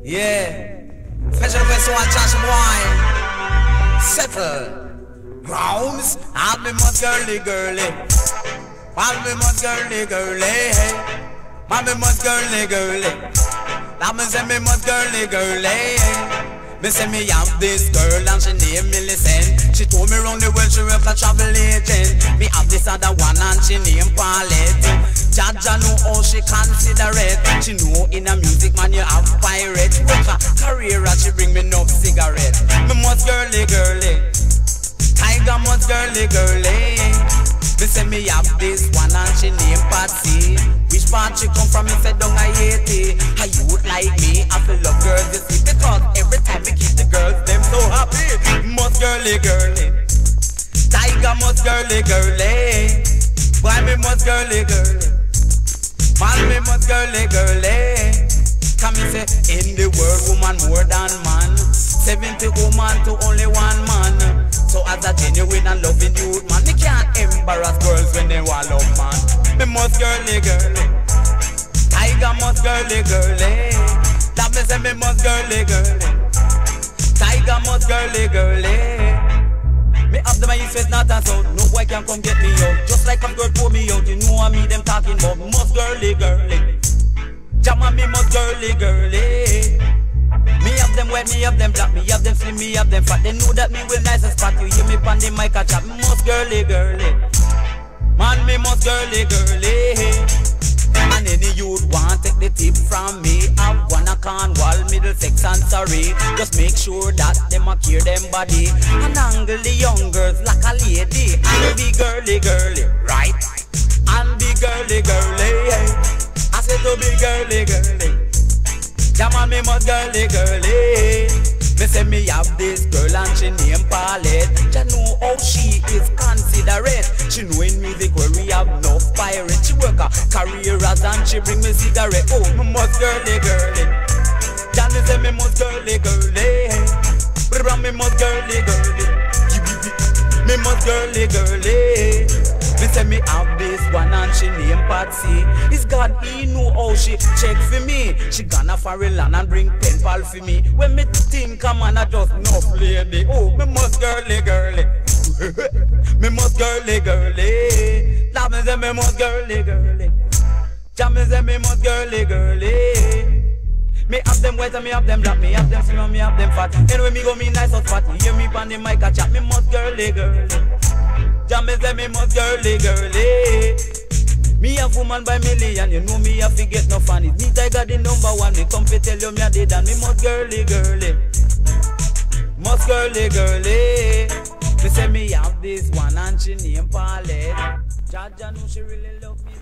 Yeah. Special request to one Josh boy. Settle. Grounds. I'll be much girly, girly. I'll be much girly, girly. I'll be much girly, girly. I'll be say me much girly, girly. Me say me have this girl and she name Millicent. She told me round the world she work a travel agent. Me have this other one and she name Paulette. Jaja know how she consider it. She know in a music man you have pirate. Work a career and she bring me no cigarette. Me must girly, girly. Tigar must girly, girly. Me say me have this one and she name Patsy. Which part she come from? Me say down I hate it. A youth like me, I feel love girls you see. Because every time we keep the girls, them so happy. Must girly, girly. Tigar must girly, girly. Why me must girly, girly? Man me must girly, girly. Come me say, in the world woman more than man. 70 woman to only one man. So as a genuine and loving youth man, me can't embarrass girls when they want love man. Me must girly, girly. Tigar must girly, girly. That me say me must girly, girly. Tigar must girly, girly. Me have them and you say it's not a sound. No boy can come get me out. Just like a girl pull me out. You know I me them talking about must girly, girly. Jama me must girly, girly. Me have them wet, me have them black, me have them slim, me have them fat. They know that me will nice and spot. You hear me pan the mic a chat. Me must girly, girly. Man me must girly, girly. And any youth want take the tip from me. I wanna Cornwall, Middlesex and Surrey. Just make sure that them a care them body. And angle the young girls like a lady. And be girly, girly, right? And be girly, girly. I said to be girly, girly. Come on, me must girly, girly. Me say me have this girl and she name Paulette. You know how she is considerate. She know in music where we have no pirate. She work a career as and she bring me cigarette. Oh, me must girly, girly. Can me say me must girly, girly. Brr, me must girly, girly. Me must girly, girly. Me say me have this one and she name Patsy. It's God, he know how she check for me. She gonna for a land and bring pen pal for me. When me think a man I just no lady. Oh, me must girly, girly. Me must girly, girly. Love me say me must girly, girly. Jam me say me must girly, girly. Me have them white and me have them black. Me have them slim and me have them fat. Anyway me go me nice or fat. You hear me pan the mic a chat. Me must girly, girly. Jam me say me must girly, girly. Me a woman by million. You know me a forget no fan. It's me Tigar the number one. Me come to tell you me a did and me must girly, girly. Must girly, girly. Me say me have this one and she name Paulette. Jaja know she really love me.